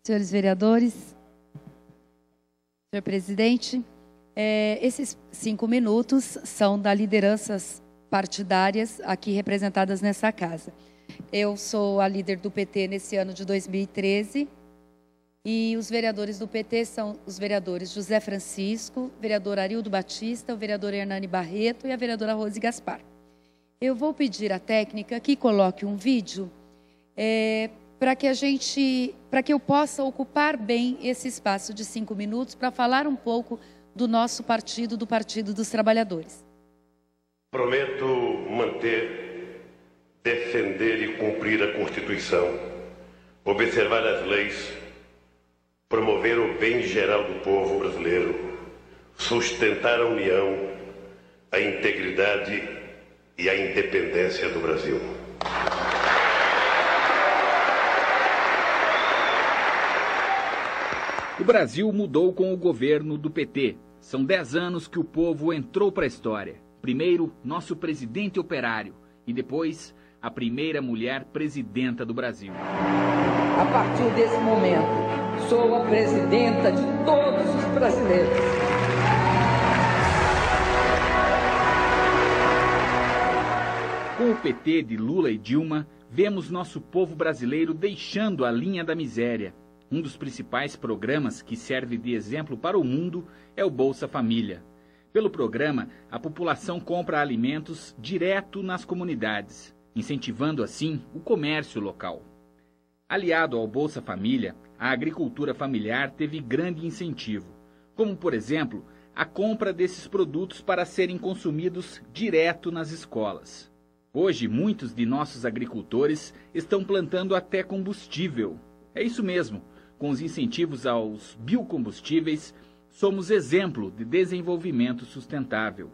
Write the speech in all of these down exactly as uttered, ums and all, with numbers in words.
senhores vereadores, senhor presidente, é, esses cinco minutos são das lideranças partidárias aqui representadas nessa casa. Eu sou a líder do P T nesse ano de dois mil e treze e os vereadores do P T são os vereadores José Francisco, vereador Arildo Batista, o vereador Hernani Barreto e a vereadora Rose Gaspar. Eu vou pedir à técnica que coloque um vídeo é, para que a gente, para que eu possa ocupar bem esse espaço de cinco minutos para falar um pouco do nosso partido, do Partido dos Trabalhadores. Prometo manter, defender e cumprir a Constituição, observar as leis, promover o bem geral do povo brasileiro, sustentar a união, a integridade e a independência do Brasil. O Brasil mudou com o governo do P T. São dez anos que o povo entrou para a história. Primeiro, nosso presidente operário e depois, a primeira mulher presidenta do Brasil. A partir desse momento, sou a presidenta de todos os brasileiros. Com o P T de Lula e Dilma, vemos nosso povo brasileiro deixando a linha da miséria. Um dos principais programas que serve de exemplo para o mundo é o Bolsa Família. Pelo programa, a população compra alimentos direto nas comunidades, incentivando assim o comércio local. Aliado ao Bolsa Família, a agricultura familiar teve grande incentivo, como, por exemplo, a compra desses produtos para serem consumidos direto nas escolas. Hoje, muitos de nossos agricultores estão plantando até combustível. É isso mesmo. Com os incentivos aos biocombustíveis, somos exemplo de desenvolvimento sustentável.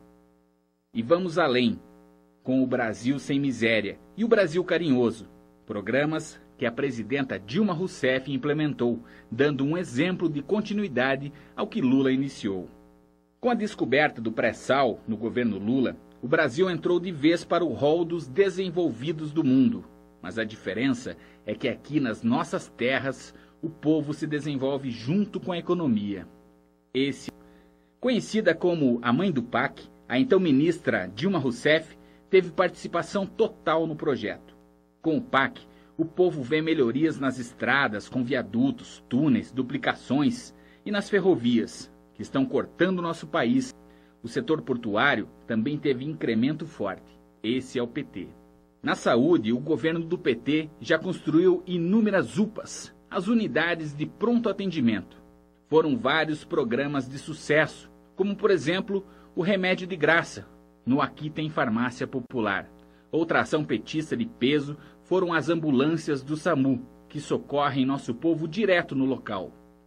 E vamos além, com o Brasil Sem Miséria e o Brasil Carinhoso, programas que a presidenta Dilma Rousseff implementou, dando um exemplo de continuidade ao que Lula iniciou. Com a descoberta do pré-sal no governo Lula, o Brasil entrou de vez para o rol dos desenvolvidos do mundo. Mas a diferença é que aqui nas nossas terras, o povo se desenvolve junto com a economia. Esse, conhecida como a mãe do P A C, a então ministra Dilma Rousseff teve participação total no projeto. Com o P A C, o povo vê melhorias nas estradas, com viadutos, túneis, duplicações e nas ferrovias, que estão cortando nosso país. O setor portuário também teve incremento forte. Esse é o P T. Na saúde, o governo do P T já construiu inúmeras U P As, as unidades de pronto atendimento. Foram vários programas de sucesso, como, por exemplo, o remédio de graça, no Aqui Tem Farmácia Popular. Outra ação petista de peso foram as ambulâncias do SAMU, que socorrem nosso povo direto no local.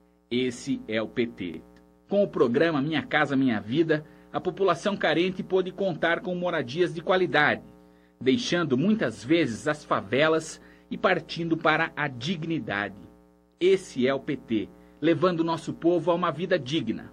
Esse é o P T. Com o programa Minha Casa Minha Vida, a população carente pôde contar com moradias de qualidade, deixando muitas vezes as favelas e partindo para a dignidade. Esse é o P T, levando nosso povo a uma vida digna.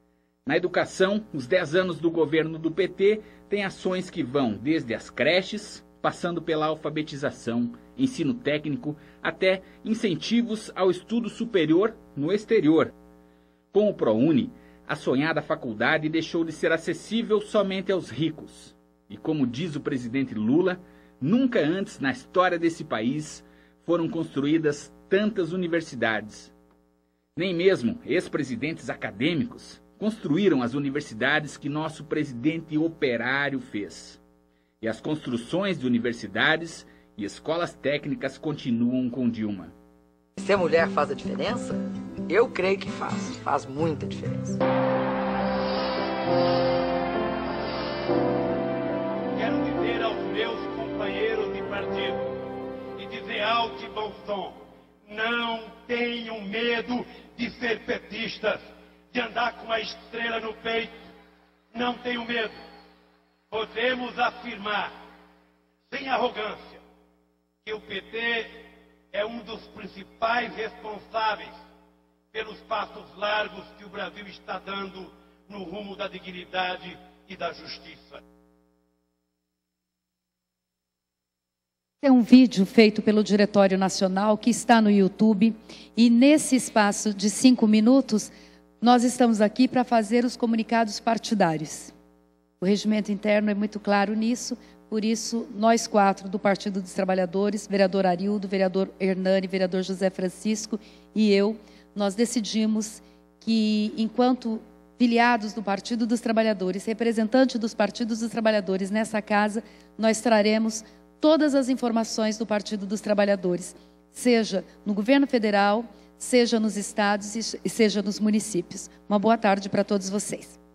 Na educação, os dez anos do governo do P T têm ações que vão desde as creches, passando pela alfabetização, ensino técnico, até incentivos ao estudo superior no exterior. Com o ProUni, a sonhada faculdade deixou de ser acessível somente aos ricos. E como diz o presidente Lula, nunca antes na história desse país foram construídas tantas universidades. Nem mesmo ex-presidentes acadêmicos construíram as universidades que nosso presidente operário fez. E as construções de universidades e escolas técnicas continuam com Dilma. Se a mulher faz a diferença, eu creio que faz. Faz muita diferença. Quero dizer aos meus companheiros de partido e dizer alto e bom som: não tenham medo de ser petistas, de andar com a estrela no peito. Não tenham medo. Podemos afirmar, sem arrogância, que o P T é um dos principais responsáveis pelos passos largos que o Brasil está dando no rumo da dignidade e da justiça. É um vídeo feito pelo Diretório Nacional que está no YouTube e nesse espaço de cinco minutos nós estamos aqui para fazer os comunicados partidários. O regimento interno é muito claro nisso, por isso nós quatro do Partido dos Trabalhadores, vereador Arildo, vereador Hernani, vereador José Francisco e eu, nós decidimos que enquanto filiados do Partido dos Trabalhadores, representantes dos Partidos dos Trabalhadores nessa casa, nós traremos todas as informações do Partido dos Trabalhadores, seja no governo federal, seja nos estados e seja nos municípios. Uma boa tarde para todos vocês.